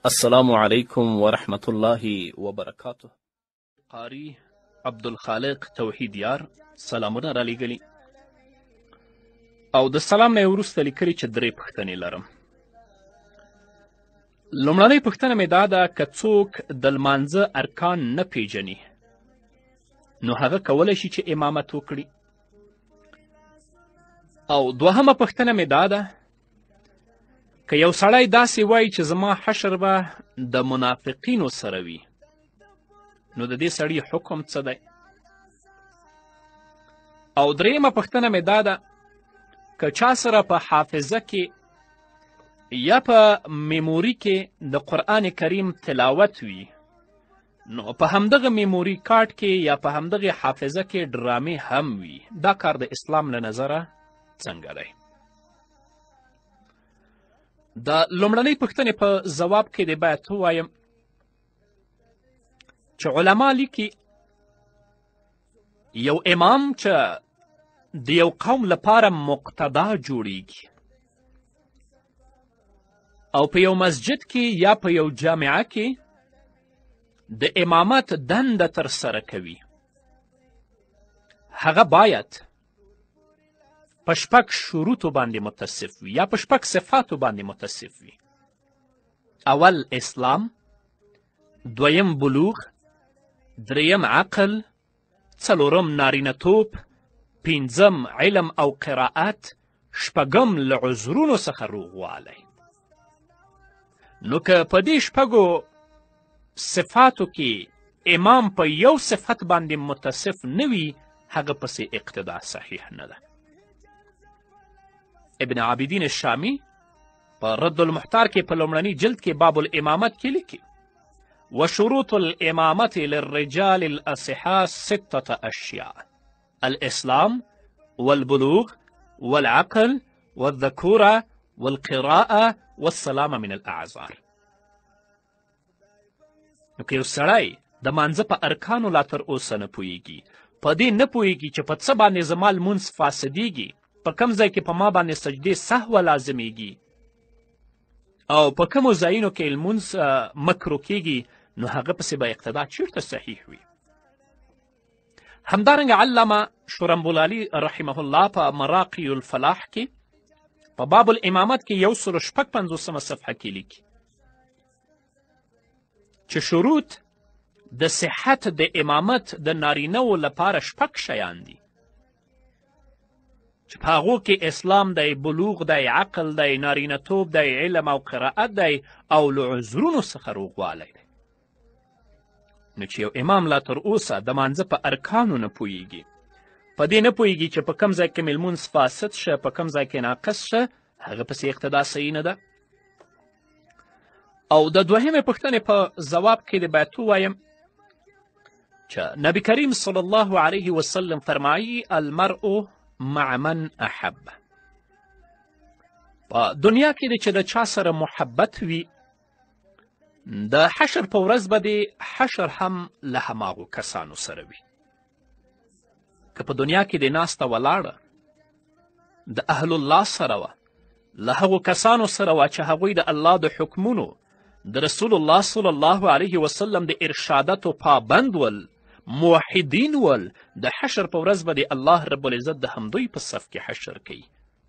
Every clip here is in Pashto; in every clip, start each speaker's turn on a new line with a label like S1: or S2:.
S1: السلام علیکم ورحمة الله وبرکاته. قاری عبدالخالق توحیدیار سلامونه را لیږلي او د سلام نه یې وروسته لیکلي چې 3 پوښتنې لرم. لومړنۍ پوښتنه مې دا ده که څوک د لمانځه ارکان نه پیژني نو هغه کولی شي چې امامت وکړي. او دوهمه پوښتنه مې دا ده که یو سړی داسې وایي چې زما حشر به د منافقینو سره وي نو د دې سړي حکم څه دی؟ او دریمه پوښتنه مې دا ده که چا سره په حافظه کې یا په میموري کې د قرآن کریم تلاوت وي نو په همدغه میموري کارت کې یا په همدغه حافظه کې ډرامې هم وي، دا کار د اسلام له نظره څنګه دی؟ د لومړنۍ پوښتنې په ځواب کې دې باید ووایم چې علما لیکي یو امام چې د یو قوم لپاره مقتدا جوړیږي او په یو مسجد کې یا په یو جامعه کې د امامت دنده ترسره کوي، هغه باید په 6 شروطو باندې متصف وي یا په 6 صفاتو باندې متصف وي. اول اسلام، دویم بلوغ، دریم عقل، څلورم نارینه‌توب، 5م علم او قرائت، 6م له عذرونو څخه روغوالی. نو که په دې 6 صفاتو کې امام په یو صفت باندې متصف نه وي هغه پسې اقتدا صحیح نه ده. ابن عابدین الشامی په رد المحتار کې په لومړني جلد کې باب الامامت کې لیکي وشروط الامامة للرجال الاصحاء 6 اشیاء: الاسلام والبلوغ والعقل والذکورة والقراءة والسلام من الاعذار. نو که یو سړی د مانځه په ارکانو لا تر اوسه نه پوهیږي، په دې نه پوهیږي چې په څه باندې زما لمونځ فاسدیږي، په کوم ځای کې په ما باندې سجدې سهوه لازمیږي او په کومو ځایونو کې لمونځ مکرو کیږي، نو هغه پسې به اقتدا چیرته صحیح وي؟ همدارنګه علامه شورنبولالي رحمه الله په مراقي الفلاح کې په باب الامامت کې 156 صفحه کې لیکي چې شروط د صحت د امامت د نارینه‌و لپاره 6 شیان دي چې په هغو کې اسلام دی، بلوغ دی، عقل دی، نارینه‌توب دی، علم او قرائت دی او له عذرونو څخه روغوالی دی. نو چې یو امام لا تر اوسه د مانځه په ارکانو نه پوهیږي، په دې نه پوهیږي چې په کوم ځای کې مې لمونځ فاسد شه، په کوم ځای کې ناقص شه، هغه پسې اقتدا صحیح نه ده. او د دوهمې پوښتنې په ځواب کې دې باید ووایم چې نبی کریم صلی الله علیه وسلم فرمایي المرء مع من احب. په دنیا کې چې د چا سره محبت وي د حشر په ورځ به د حشر هم له هماغو کسانو سره وي. که په دنیا کې د ناسته ولاړه د اهل الله سره وه، له هغو کسانو سره وه چې هغوی د الله د حکمونو د رسول الله صلی الله علیه وسلم د ارشاداتو پابند ول، موحدین ول، د حشر په ورځ به د الله رب العزت د همدوی په صف کې حشر کوي.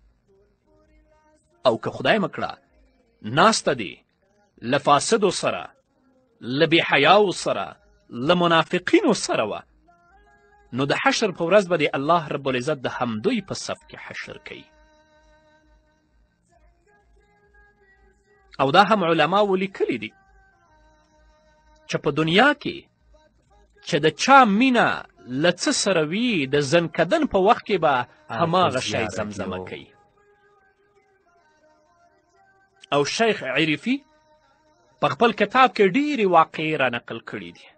S1: او که خدای مکړه ناسته دی له فاسدو سره، له بېحیاو سره، له منافقینو سره وه، نو د حشر په ورځ به د الله رب العزت د همدوی په صف کې حشر کوي. او دا هم علماو لیکلی دي چې په دنیا کې چې د چا مینه له څه سره وي د زنکدن په وخت کې به هماغه شی زمزمه کوي. او شیخ عریفي په خپل کتاب کې ډیرې واقعې را نقل کړي دي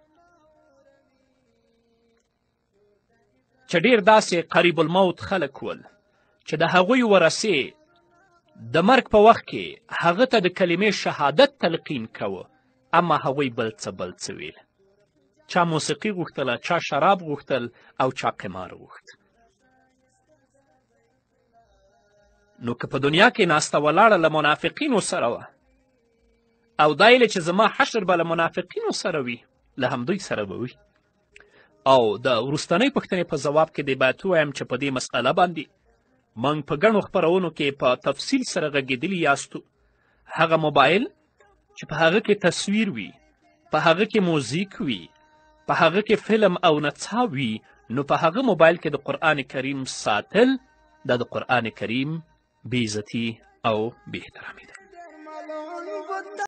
S1: چې ډیر داسې قریب الموت خلک ول چې د هغوی ورثې د مرګ په وخت کې هغه ته د کلمې شهادت تلقین کوه، اما هغوی بل څه ویل. چا موسیقي غوښتله، چا شراب غوښتل او چا قمار غوښت. نو که په دنیا کې ناسته ولاړه له منافقینو سره وه او دا یې چې زما حشر به له منافقینو سره وي، له همدوی سره به وي. او د وروستنۍ پوښتنې په ځواب کې دې باید ووایم چې په دې مسئله باندې موږ په ګڼو خپرونو کې په تفصیل سره غږېدلي یاستو. هغه موبایل چې په هغه کې تصویر وي، په هغه کې موزیک وي، په هغه کې فلم او نڅا وي، نو په هغه موبایل کې د قرآن کریم ساتل دا د قرآن کریم بې عزتي او بې احترامي ده.